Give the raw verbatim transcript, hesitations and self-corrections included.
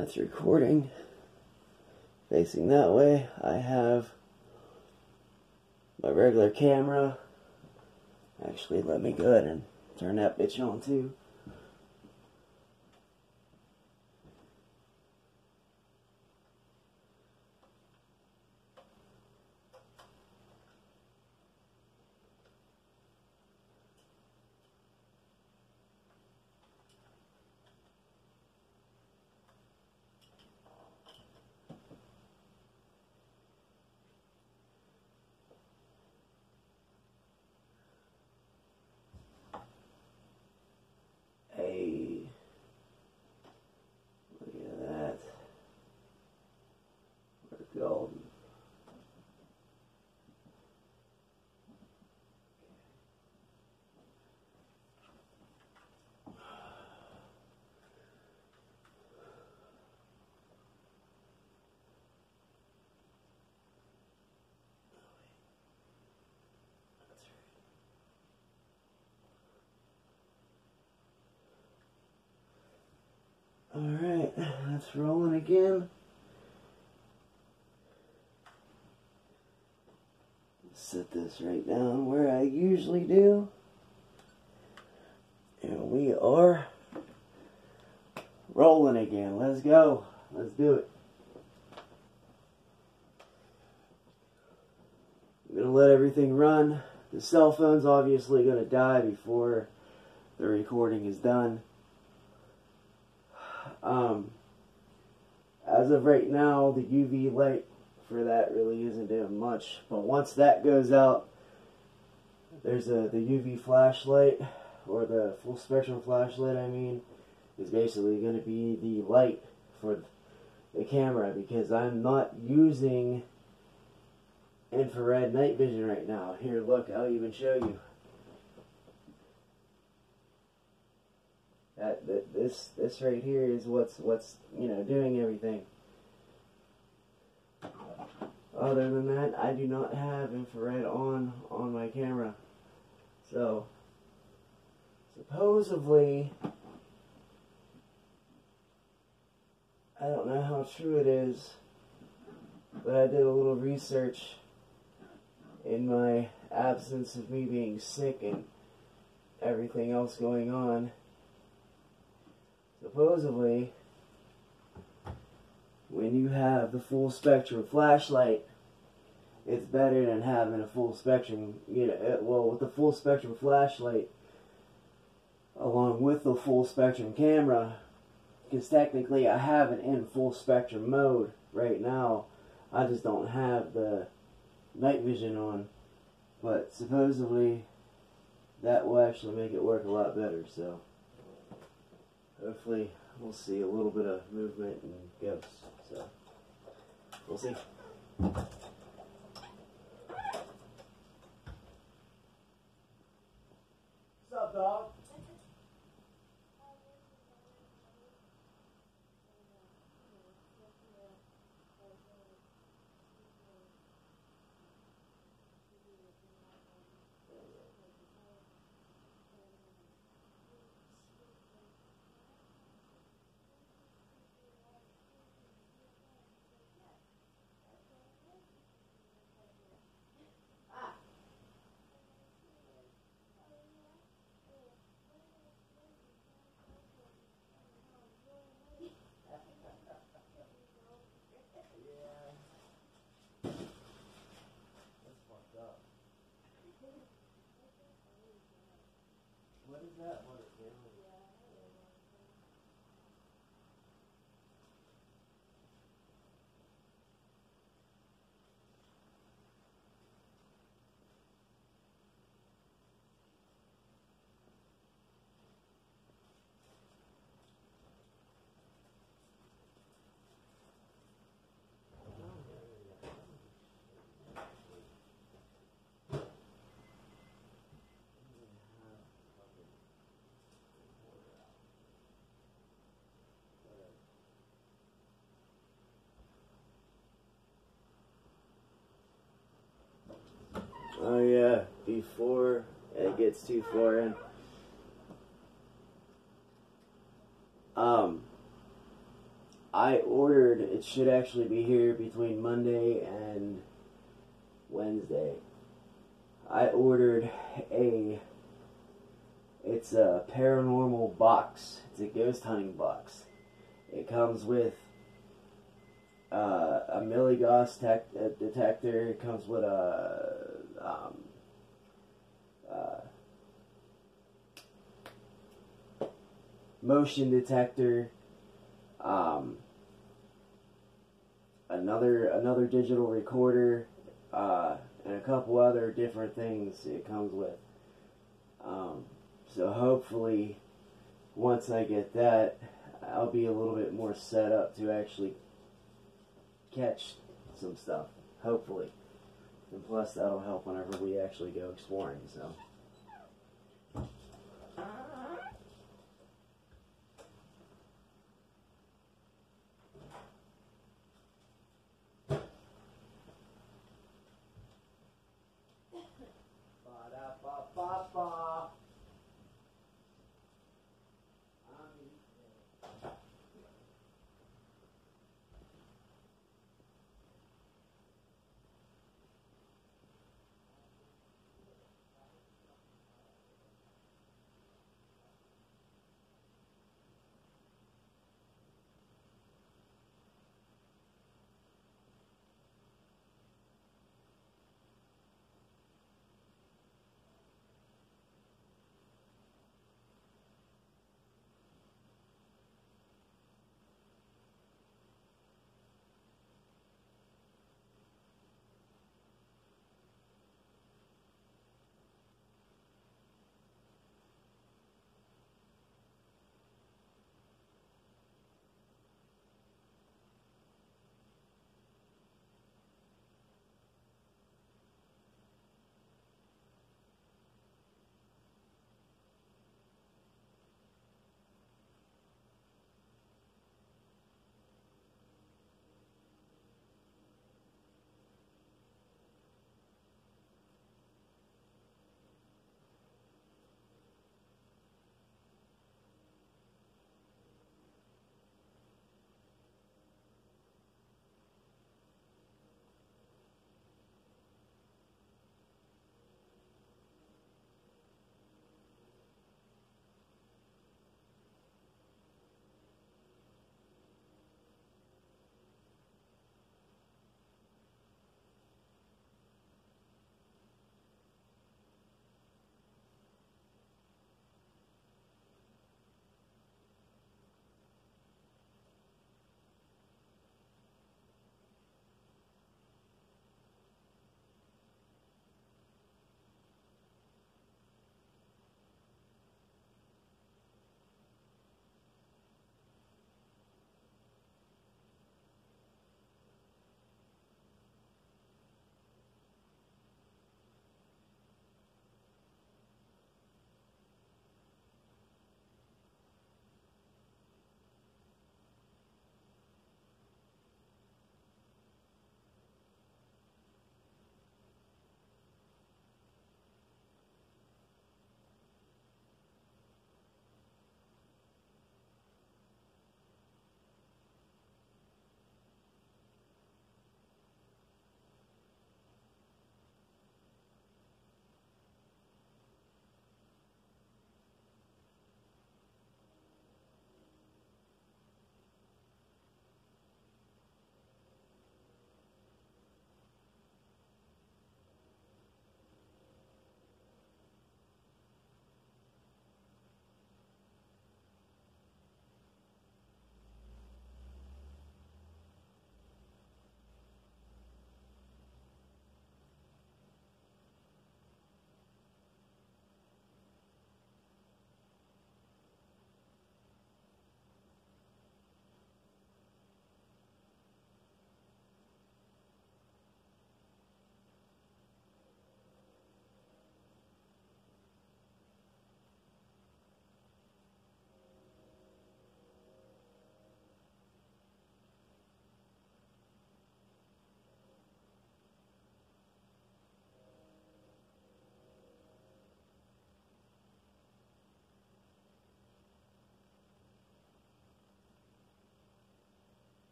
That's recording. Facing that way, I have my regular camera. Actually, let me go ahead and turn that bitch on too. Hey, look at that. We're golden. Alright, that's rolling again. Set this right down where I usually do. And we are rolling again. Let's go. Let's do it. I'm going to let everything run. The cell phone's obviously going to die before the recording is done. Um, as of right now, the U V light for that really isn't doing much. But once that goes out, there's a the U V flashlight, or the full spectrum flashlight, I mean, is basically going to be the light for the camera, because I'm not using infrared night vision right now. Here, look, I'll even show you. That, that this this right here is what's what's you know doing everything. Other than that, I do not have infrared on on my camera. So supposedly, I don't know how true it is, but I did a little research in my absence of me being sick and everything else going on. Supposedly, when you have the full spectrum flashlight, it's better than having a full spectrum, you know, it, well, with the full spectrum flashlight, along with the full spectrum camera, because technically I have it in full spectrum mode right now. I just don't have the night vision on, but supposedly that will actually make it work a lot better, so hopefully we'll see a little bit of movement and ghosts, so we'll see. What's up, dog? What is that? What is it? Oh yeah, before it gets too far in. Um, I ordered, it should actually be here between Monday and Wednesday. I ordered a, it's a paranormal box. It's a ghost hunting box. It comes with uh, a milligauss tech, uh, detector. It comes with a um, uh, motion detector. Um, another another digital recorder, uh, and a couple other different things it comes with. Um, so hopefully, once I get that, I'll be a little bit more set up to actually catch some stuff. Hopefully, and plus that'll help whenever we actually go exploring. So.